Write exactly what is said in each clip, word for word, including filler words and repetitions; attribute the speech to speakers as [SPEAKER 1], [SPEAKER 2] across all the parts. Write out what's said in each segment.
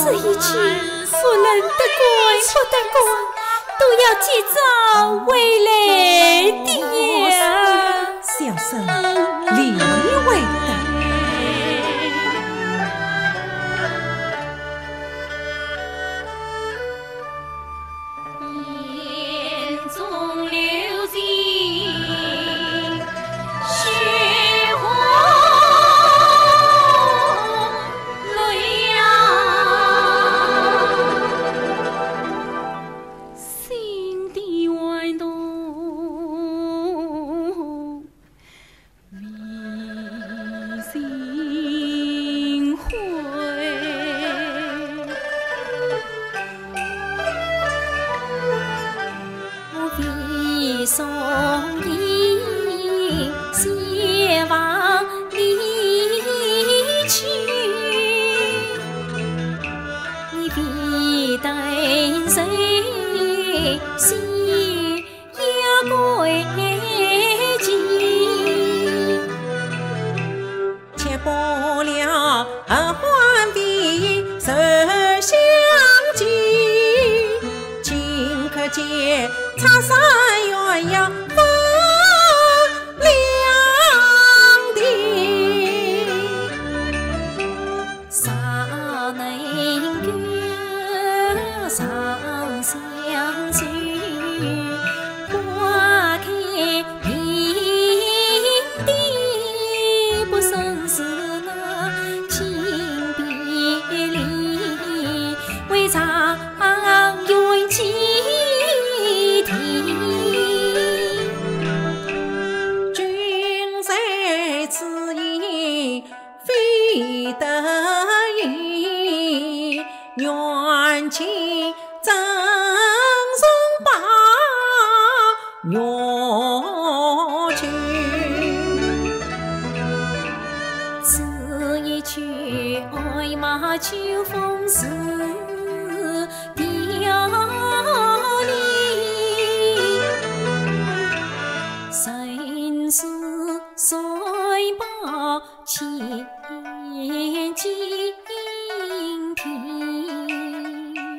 [SPEAKER 1] 这一切不能得怪，不得怪，都要记早回来的呀。
[SPEAKER 2] 小生理为的。
[SPEAKER 1] 眼中流尽雪花泪啊，心底歪动为心灰。为送你先往离去，你必等谁先要归期？
[SPEAKER 2] 且不了欢比受相见，顷刻间擦山鸳鸯分两地，
[SPEAKER 1] 啥能歌上相随，花开遍地，不胜是那情别离，为长远期
[SPEAKER 2] 君在此言非得已，愿请赠送把月去。
[SPEAKER 1] 此一曲爱马秋风似凋零，生死虽报千金瓶，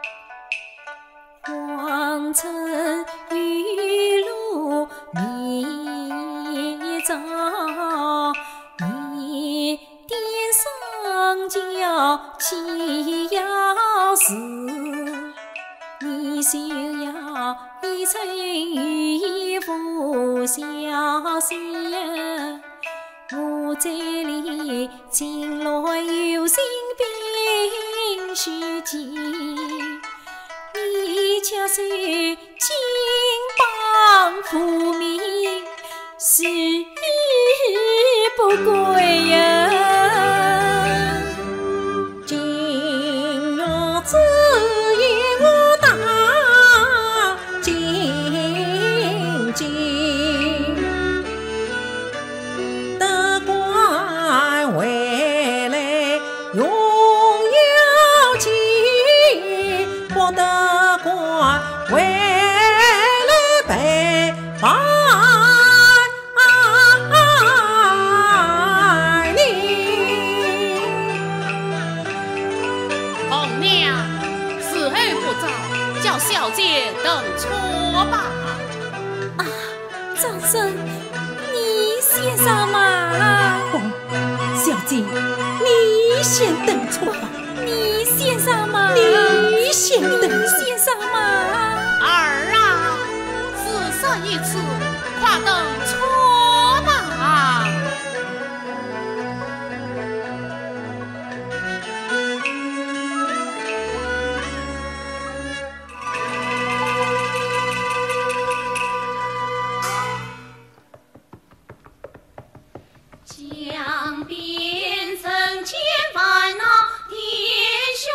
[SPEAKER 1] 黄尘雨露灭照，一点上交岂要是？你休要一尘雨不消息，我这里近来有心病须急，你且说金榜复名是不归呀。
[SPEAKER 2] 今日只言我大惊惊，得怪回来用要紧，不得怪回来被罚。
[SPEAKER 3] 小姐等错吧。
[SPEAKER 1] 啊，长生，你先上马。
[SPEAKER 2] 哦，小姐，你先等错吧。
[SPEAKER 1] 你先上马。
[SPEAKER 2] 你先等。
[SPEAKER 1] 你先上马。
[SPEAKER 3] 儿啊，此生一次，快等错吧。
[SPEAKER 1] 江边曾千烦恼天兄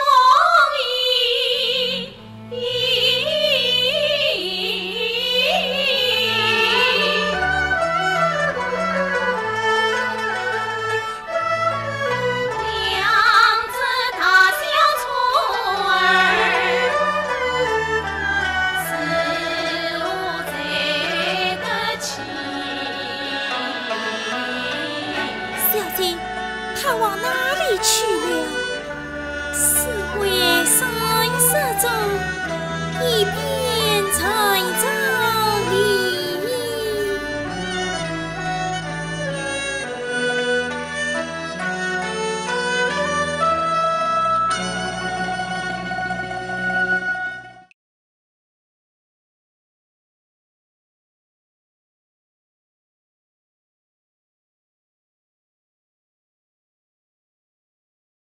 [SPEAKER 1] 意， 走一边。